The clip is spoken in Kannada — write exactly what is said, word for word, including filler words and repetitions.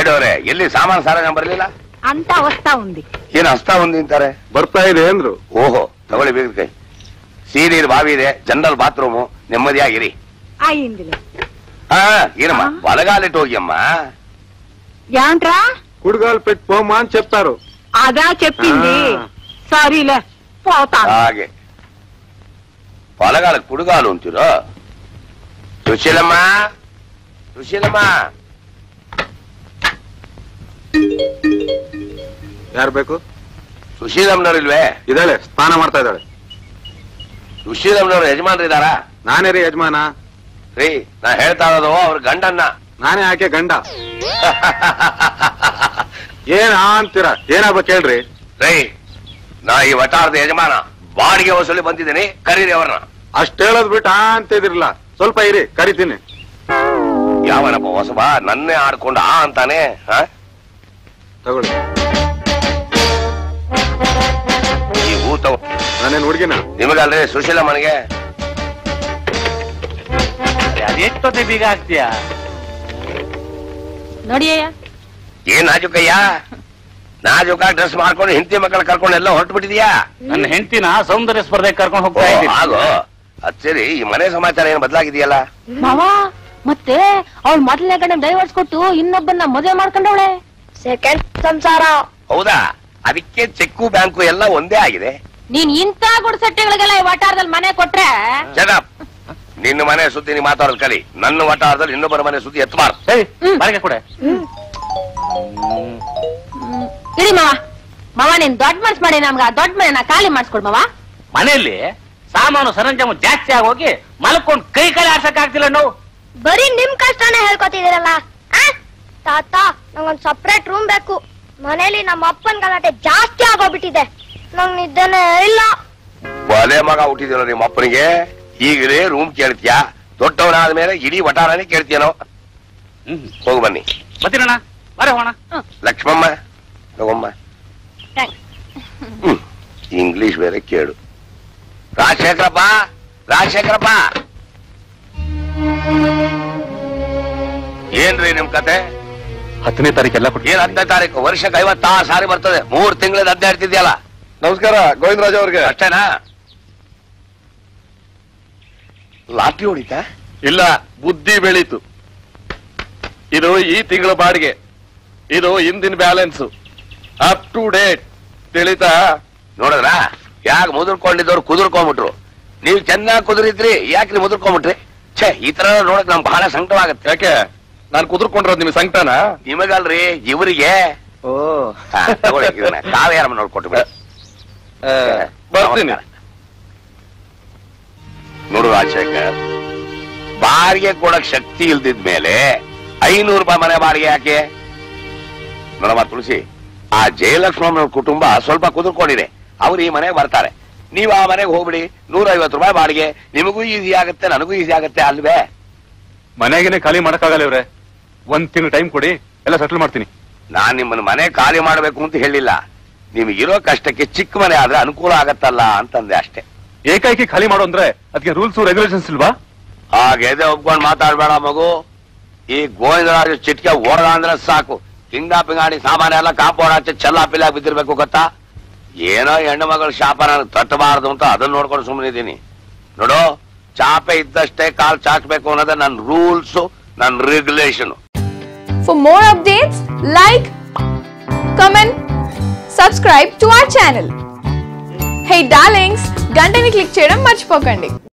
ನಾಯ್ಡವ್ರೆ ಎಲ್ಲಿ ಸಾಮಾನು ಸಾರ ಬರ್ಲಿಲ್ಲ ಅಂತ ಅವಸ್ಥಾ ఉంది ಏನ್ ಹಸ್ತಾ ఉంది ಅಂತಾರೆ ಬರ್ತಾ ಇದೆ ಅಂದ್ರು. ಓಹೋ ತಗೊಳ್ಳಿ ಬೇಗ ಕೈ. ಸೀನೀರ್ ಬಾವಿ ಇದೆ, ಜನರಲ್ ಬಾತ್ರೂಮು, ನೆಮ್ಮದಿಯಾಗಿರಿ. అయిందిలే ಹಾ ಏನಮ್ಮ ಬಲಗಾಲಿಟ್ಟು ಹೋಗಿಯಮ್ಮ. ఏంట్రా కుడిగాలు పెట్టి పోమా అని చెప్తారు. అదా చెప్పింది. సరేలే పోతాను. ಹಾಗೆ ಬಲಗಾಲ ಕುಡುಗಾಲು ಅಂತೀರೋ. ಸುಶೀಲಮ್ಮ ಸುಶೀಲಮ್ಮ ಯಾರು ಬೇಕು? ಸುಶೀಲಮ್ಮನವ್ರಿಲ್ವೇ? ಇದ್ದಾಳೆ, ಸ್ನಾನ ಮಾಡ್ತಾ ಇದ್ದಾಳೆ. ಸುಶೀಲಮ್ಮನವ್ರ ಯಜಮಾನ್ರು ಇದಾರಾ? ನಾನೇ ರೀ ಯಜಮಾನ. ರೀ ನಾ ಹೇಳ್ತಾ ಇರೋದು ಅವ್ರ ಗಂಡನ್ನ. ನಾನೇ ಆಕೆ ಗಂಡ. ಏನ್ ಅಂತೀರಾ? ಏನಾಗ್ಬೇಕು ಹೇಳ್ರಿ. ರೈ ನಾ ಈ ವಟಾರದ ಯಜಮಾನ, ಬಾಡಿಗೆ ವಸೂಲಿ ಬಂದಿದ್ದೀನಿ, ಕರೀರಿ ಅವ್ರನ್ನ. ಅಷ್ಟ್ ಹೇಳೋದ್ ಬಿಟ್ಟು ಆ ಅಂತಿದಿರಲ್ಲ, ಸ್ವಲ್ಪ ಇರಿ ಕರಿತೀನಿ. ಯಾವನಪ್ಪ ಹೊಸಬ ನನ್ನೇ ಆಡ್ಕೊಂಡ ಆ ಅಂತಾನೆ. ತಗೊಳ್ಳಿ. ಈ ಹೂ ತಗೋ. ನಾನೇನ್ ಹುಡ್ಗಿನ? ನಿಮಗಲ್ರಿ ಸುಶೀಲಮ್ಮನಿಗೆ. ಅದೆಷ್ಟೊತ್ತೆ ಬೀಗ ಆಗ್ತೀಯಾ ನೋಡಿಯಯ್ಯ. ಏನ್ ನಾಜುಕಯ್ಯ, ನಾಜುಕ ಡ್ರೆಸ್ ಮಾಡ್ಕೊಂಡು ಹೆಂಡತಿ ಮಕ್ಕಳ ಕರ್ಕೊಂಡು ಎಲ್ಲ ಹೊರಟು ಬಿಟ್ಟಿದ್ಯಾ? ನನ್ನ ಹೆಂಡತಿನ ಸೌಂದರ್ಯ ಸ್ಪರ್ಧೆ ಕರ್ಕೊಂಡು ಹೋಗ್ತಾ ಇದ್ದೀನಿ. ಆಗೋ ಅದ್ ಸರಿ, ಈ ಮನೆ ಸಮಾಚಾರ ಏನು ಬದಲಾಗಿದೆಯಲ್ಲ? ಮಾವ ಮತ್ತೆ ಅವಳು ಮೊದಲನೇ ಗಂಡ ಡೈವರ್ಸ್ ಕೊಟ್ಟು ಇನ್ನೊಬ್ಬನ್ನ ಮದುವೆ ಮಾಡ್ಕೊಂಡವಳೆ. ಸೆಕೆಂಡ್ ಸಂಸಾರ. ಹೌದಾ? ಅದಕ್ಕೆ ಚೆಕ್ಕು ಬ್ಯಾಂಕು ಎಲ್ಲ ಒಂದೇ ಆಗಿದೆ. ನೀನ್ ಇಂತ ಗುಡ್ಸಟ್ಟೆಗಳಿಗೆಲ್ಲ ಈ ವಟಾರದಲ್ಲಿ ಮನೆ ಕೊಟ್ರೆ ಜನಪ್ ನಿನ್ನ ಮನೆ ಸುದ್ದಿ ನೀ ಮಾತಾಡೋದು ಕಲಿ. ನನ್ನ ವಟಾರದಲ್ಲಿ ಇನ್ನೊಬ್ಬರ ಮನೆ ಸುದ್ದಿ ಎತ್ತಬಾರ್ದು. ಕೂಡ ಇಡಿ ಮಾವ. ಮಾವ ನೀನ್ ದೊಡ್ಡ ಮನ್ಸ್ ಮಾಡಿ ನಮ್ಗ ದೊಡ್ಡ ಮನೆನ ಖಾಲಿ ಮಾಡಿಸ್ಕೊಡ್ ಮಾವ. ಮನೆಯಲ್ಲಿ ಸಾಮಾನು ಸರಂಜಾಮು ಜಾಸ್ತಿ ಆಗೋಗಿ ಮಲ್ಕೊಂಡ್ ಕೈ ಕಾಲಿ ಆಡ್ಸಕ್ ಆಗ್ತಿಲ್ಲ ನಾವು. ಬರೀ ನಿಮ್ ಕಷ್ಟನೇ ಹೇಳ್ಕೊತಿದಿರಲ್ಲ. ತಾತ ನಂಗೊಂದ್ ಸಪ್ರೇಟ್ ರೂಮ್ ಬೇಕು. ಮನೇಲಿ ನಮ್ಮ ಅಪ್ಪನ್ ಗಲಾಟೆ ಜಾಸ್ತಿ ಆಗೋಗ್ಬಿಟ್ಟಿದೆ. ನಂಗ್ ನಿದ್ದೆನೇ ಇಲ್ಲ. ಒಲೆ ಮಗ ಹುಟ್ಟಿದಿರೋ ನಿಮ್ಮ ಅಪ್ಪನಿಗೆ ಈಗಲೇ ರೂಮ್ ಕೇಳ್ತೀಯಾ? ದೊಡ್ಡವನಾದ್ಮೇಲೆ ಇಡೀ ವಟಾರನೇ ಕೇಳ್ತೀಯನೋ? ಹೋಗು ಬನ್ನಿ. ಬರ್ತೀರಣ್ಣ, ಬರೇ ಹೋಣ. ಲಕ್ಷ್ಮಮ್ಮ ತಗೊಮ್ಮ. ಹ್ಮ್ ಇಂಗ್ಲಿಷ್ ಬೇರೆ ಕೇಳು. ರಾಜಶೇಖರಪ್ಪ ರಾಜಶೇಖರಪ್ಪ ಏನ್ರಿ ನಿಮ್ ಕತೆ? ಹತ್ತನೇ ತಾರೀಕೆಲ್ಲ ಕೊಟ್ಟು. ಏನ್ ಹತ್ತನೇ ತಾರೀಕು? ವರ್ಷಕ್ಕೆ ಐವತ್ತಾರು ಸಾರಿ ಬರ್ತದೆ. ಮೂರ್ ತಿಂಗಳಿಂದ ಹದ್ದೆ ಇರ್ತಿದ್ಯಲ್ಲ. ನಮಸ್ಕಾರ ಗೋವಿಂದರಾಜ್ ಅವ್ರಿಗೆ. ಅಷ್ಟೇನಾ? ಲಾಟ್ರಿ ಹೊಡಿತಾ? ಇಲ್ಲ, ಬುದ್ಧಿ ಬೆಳೀತು. ಇದು ಈ ತಿಂಗಳ ಬಾಡಿಗೆ, ಇದು ಹಿಂದಿನ ಬ್ಯಾಲೆನ್ಸ್, ಅಪ್ ಟು ಡೇಟ್. ತಿಳಿತಾ? ನೋಡಿದ್ರ ಯಾಕೆ ಮುದುರ್ಕೊಂಡಿದ್ದವ್ರು ಕುದುರ್ಕೊಂಡ್ಬಿಟ್ರು. ನೀವ್ ಚೆನ್ನಾಗಿ ಕುದುರಿದ್ರಿ, ಯಾಕೆ ನೀವು ಮುದುರ್ಕೊಂಡ್ಬಿಟ್ರಿ? ಛೇ, ಈ ತರ ನೋಡಕ್ ನಮ್ಗೆ ಬಹಳ ಸಂಕಟವಾಗತ್ತೆ. ಯಾಕೆ? ನಾನ್ ಕುದುರ್ಕೊಂಡಿರೋದು ನಿಮ್ಗೆ ಸಂಕಟನಾ? ನಿಮಗಲ್ರಿ, ಇವರಿಗೆ. ಓ ತಗೊಳ್ಳಿ, ಇದನ್ನ ಕಾವ್ಯಾರಮ್ಮ ನೋಡ್ಕೊಟ್ಟು ಬಿಡಿ. ಬರ್ತೀನಿ. ನೋಡು ರಾಜಶೇಖರ್, ಬಾಡಿಗೆ ಕೊಡಕ್ ಶಕ್ತಿ ಇಲ್ದಿದ್ಮೇಲೆ ಐನೂರು ರೂಪಾಯಿ ಮನೆ ಬಾಡಿಗೆ ಯಾಕೆ? ನೋಡಮ್ಮ ತುಳಸಿ, ಆ ಜಯಲಕ್ಷ್ಮಮ್ಮ ಕುಟುಂಬ ಸ್ವಲ್ಪ ಕುದುರ್ಕೊಂಡಿದೆ. ಅವ್ರು ಈ ಮನೆಗೆ ಬರ್ತಾರೆ, ನೀವು ಆ ಮನೆಗೆ ಹೋಗ್ಬಿಡಿ. ನೂರ ಐವತ್ತು ರೂಪಾಯಿ ಬಾಡಿಗೆ, ನಿಮಗೂ ಈಸಿ ಆಗತ್ತೆ, ನನಗೂ ಈಸಿ ಆಗತ್ತೆ ಅಲ್ವೇ? ಮನೆಗೇನೆ ಖಾಲಿ ಮಾಡಕ್ಕಾಗಲ್ಲ ಇವ್ರೆ. ಒಂದ್ ತಿಂಗಳು ಟೈಮ್ ಕೊಡಿ, ಎಲ್ಲ ಸೆಟಲ್ ಮಾಡ್ತೀನಿ. ನಾನ್ ನಿಮ್ಮನ್ನ ಮನೆ ಖಾಲಿ ಮಾಡ್ಬೇಕು ಅಂತ ಹೇಳಿಲ್ಲ. ನಿಮಗಿರೋ ಕಷ್ಟಕ್ಕೆ ಚಿಕ್ಕ ಮನೆ ಆದ್ರೆ ಅನುಕೂಲ ಆಗತ್ತಲ್ಲ ಅಂತಂದೆ ಅಷ್ಟೇ. ಏಕಾಏಕಿ ಖಾಲಿ ಮಾಡು ಅಂದ್ರೆ ಅದಕ್ಕೆ ರೂಲ್ಸ್ ರೆಗ್ಯುಲೇಷನ್ಸ್ ಇಲ್ವಾ? ಹಾಗೆದೆ ಒಪ್ಕೊಂಡ್ ಮಾತಾಡ್ಬೇಡ ಮಗು. ಈ ಗೋವಿಂದರಾಜು ಚಿಟ್ಕೆ ಓಡದ ಅಂದ್ರೆ ಸಾಕು, ಹಿಂಗಾ ಪಿಂಗಾಡಿ ಸಾಮಾನ್ಯ ಎಲ್ಲ ಕಾಂಪೌಂಡ್ ಹಚ್ಚಿ ಚೆಲ್ಲಾ ಪಿಲ್ಲ ಬಿದ್ದಿರ್ಬೇಕು ಗೊತ್ತಾ? ಏನೋ ಹೆಣ್ಣು ಮಗಳ ಶಾಪ ನನಗೆ ತಟ್ಟಬಾರದು ಅಂತ ಅದನ್ನ ನೋಡ್ಕೊಂಡು ಸುಮ್ಮನಿದ್ದೀನಿ. ನೋಡು, ಚಾಪೆ ಇದ್ದಷ್ಟೇ ಕಾಲ್ ಚಾಚಬೇಕು ಅನ್ನೋದೇ ನನ್ನ ರೂಲ್ಸ್, ನನ್ನ regulation. For more updates, like, comment, subscribe to our channel. Hey darlings, గంటని click చేయడం మర్చిపోకండి.